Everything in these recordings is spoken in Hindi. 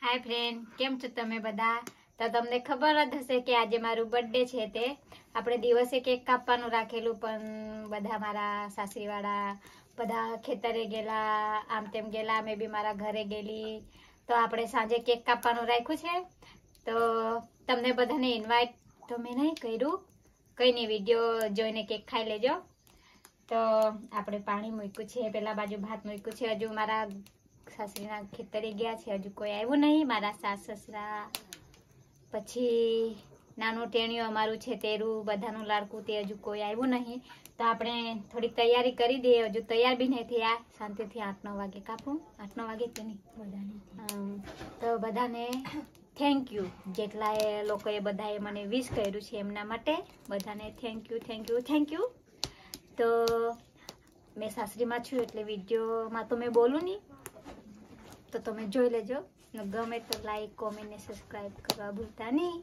हाय फ्रेंड, केम छो तमे बधा? तो तमने खबर ज हशे के आज मारू बर्थडे छे ते आपणे दिवसे केक कापवानुं राखेलुं पण बधा मारा सासरीवाळा बधा खेतरे गेला, आम तेम गेला, मैं बी मारा घरे गेली तो आपणे सांजे केक कापवानुं राख्युं छे। तो तमने बधाने इन्वाइट तो मैं नहीं कर्युं, कई नहीं, विडियो जोईने केक खाई लेजो। तो आपणे पाणी मूक्युं छे, पेला बाजु भात मूक्युं छे, हजू मारा सासरीना खेतरे गया छे, हजू कोई आव्युं नहीं, मारा सास ससरा पछी नानु टेणियो अमारुं छे तेरू बधानुं लाडकुं ते हजू कोई आव्युं नहीं। तो आपणे थोड़ी तैयारी करी दीए, हजू तैयार भी नहीं थया, शांतिथी 8-9 वागे कापूं, 8-9 वागे के नहीं बधाने। तो बधाने थैंक यू, जेटलाए लोकोए बधाए मने विश कर्युं छे एमना माटे बधाने thank you thank you thank you. तो मैं सासरीमां छुं एटले विडियोमां तो मैं बोलूं नहीं, तो तमे जोई लेजो, गमे तो लाइक कमेंट ने सब्सक्राइब करवा भूलता नहीं।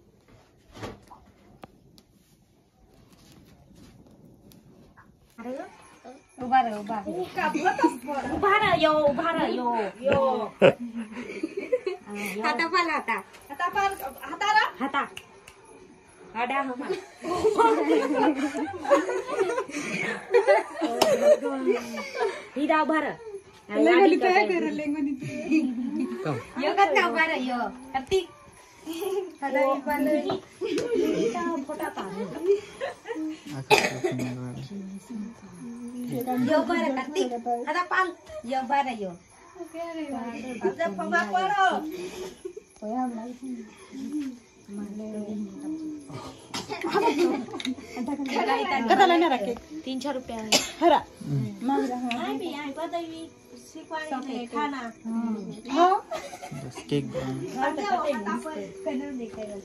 उभा रहो हाता पाल हाता आडा हमा हीरा उभा रह लेंगोनी तय कर लेंगोनी यो कतना उभा रह यो कार्तिक हाता पाल फोटा पाल यो बार कार्तिक हाता पाल यो बार यो अब फमा पड़ो होया कता लेना रखे 300 रुपया हरा मांग रहा है भी आई बताई सिक्वानी खाना हां केक कलर देखेगा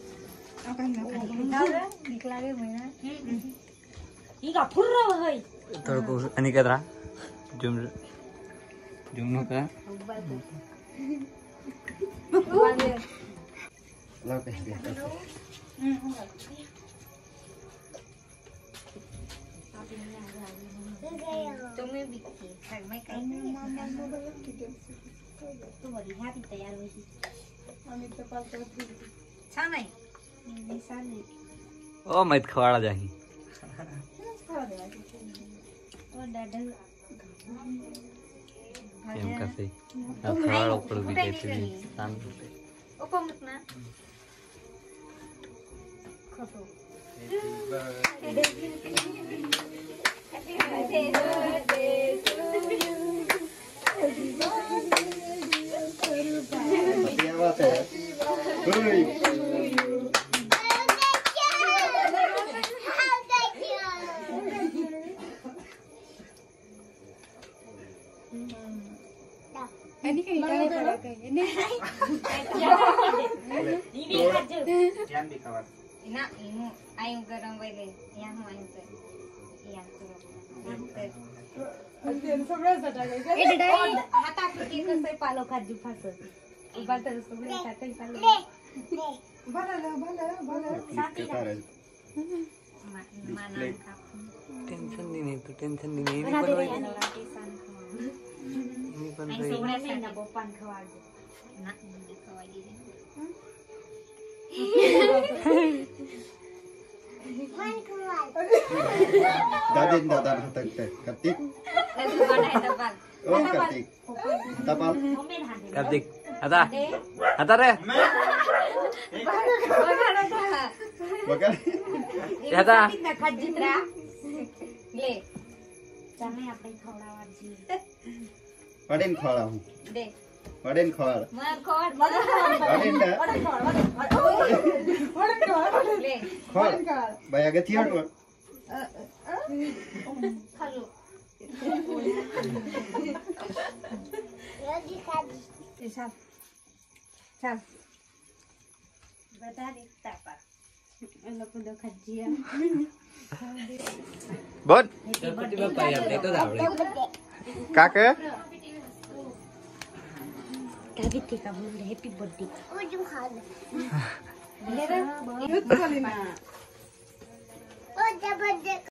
निकला गे महीना ई का फुर्रा है तड़को अनिकतरा जुम जुमनो का ला पे तुम्हें भी घर में कहीं तो बड़ी हाथी तैयार हुई थी अमित तो पाल तो छा नहीं निशान नहीं ओ मत खवाड़ा जाही ओ दादा एम का सही अब खवाड़ा ऊपर भी देते हैं शांत ऊपर मत ना खसो Happy birthday to you. Happy birthday to you. Ini kayak pada kayak ini. Ini aja. Yang dikawat. Ina, ini ayung garam wele. Yang ayung ter. Yang ter. अत्यंत सगळं सटायचं ए डडाई हाता फुटी कसं पालो खाजू फास उबाल तर सगळे साठे पालो भला साथी माना टेंशन नहीं तो टेंशन नहीं नहीं बनवाई नहीं बनवाई सगळे ना बोपान खवाड ना खवाई दादी दादा हाथ कार्तिक ओ कार्तिक तपाल कार्तिक आता आता रे बघा आता खजित्रा ले તમે આપણે ખવડાવવા જી પડીન ખવડાવું દે પડીન ખવડ મર ખવડ પડીન દે ખવડ લે ખવડ ભાઈ આગે થિયો ખાલો યોજી ખાજી ચાલ ચાલ બધા રીતા પા એ લોકો તો ખજીયા બોલ ગણપતિ બાપા આપણે તો આવડે કાકે કાવી થી કા બોલ હેપી બર્થડે ઓ જો ખાલ લેરા યુથ ખાલી ના ઓ જબરદસ્ત